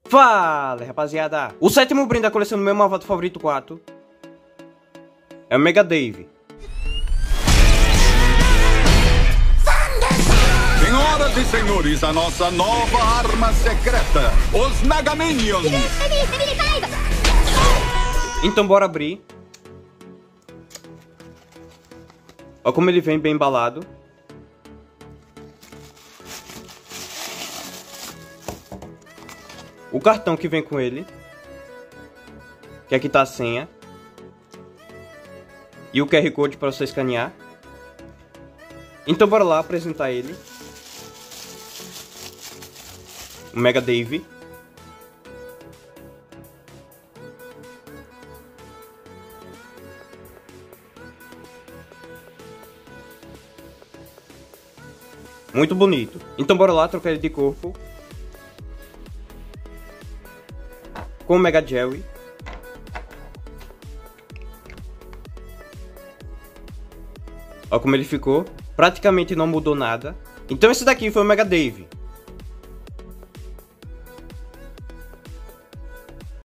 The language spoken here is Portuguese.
Fala, rapaziada! O sétimo brinde da coleção do meu malvado favorito 4 é o Mega Dave. Senhoras e senhores, a nossa nova arma secreta, os Mega Minions. Então bora abrir. Olha como ele vem bem embalado. O cartão que vem com ele, que aqui tá a senha, e o QR Code para você escanear. Então bora lá apresentar ele, o Mega Dave. Muito bonito. Então bora lá trocar ele de corpo com o Mega Jerry. Olha como ele ficou. Praticamente não mudou nada. Então esse daqui foi o Mega Dave.